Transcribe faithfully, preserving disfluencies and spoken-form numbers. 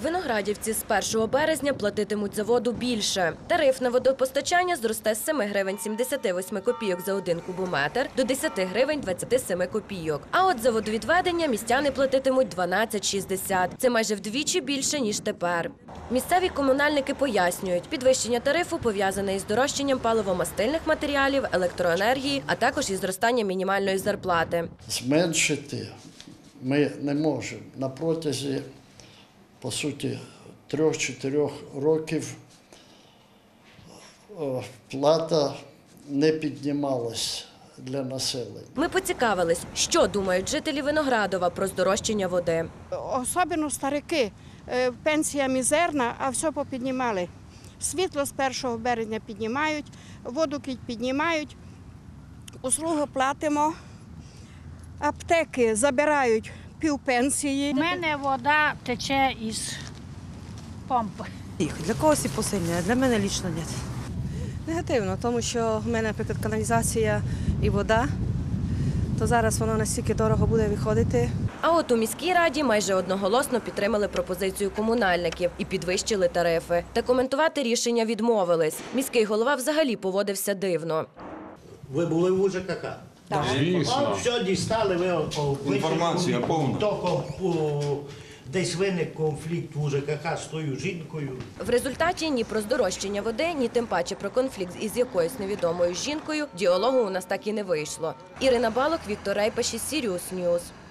Виноградівці з першого березня платитимуть за воду більше. Тариф на водопостачання зросте з семи гривень сімдесят восьми копійок за один кубометр до десяти гривень двадцяти семи копійок. А от за водовідведення містяни платитимуть дванадцять шістдесят. Це майже вдвічі більше, ніж тепер. Місцеві комунальники пояснюють, підвищення тарифу пов'язане із дорожчанням паливомастильних матеріалів, електроенергії, а також із зростанням мінімальної зарплати. Зменшити ми не можемо. На протязі, по суті, трьох-чотирьох років плата не піднімалась для населення. Ми поцікавились, що думають жителі Виноградова про здорожчання води. Особливо старики. Пенсія мізерна, а все попіднімали. Світло з першого березня піднімають, воду піднімають, услугу платимо, аптеки забирають півпенсії. У мене вода тече із помпи. Для когось і посильне, а для мене лічно ні. Негативно, тому що в мене, наприклад, каналізація і вода, то зараз воно настільки дорого буде виходити. А от у міській раді майже одноголосно підтримали пропозицію комунальників і підвищили тарифи. Та коментувати рішення відмовились. Міський голова взагалі поводився дивно. Ви були в УЖКХ? Так. Звісно. Все дістали, ви Інформація повна. Тільки десь виник конфлікт в УЖКХ з тою жінкою. В результаті ні про здорожчання води, ні тим паче про конфлікт із якоюсь невідомою жінкою діалогу у нас так і не вийшло. Ірина Балок, Віктор Рейпаш із Сіріус Ньюс.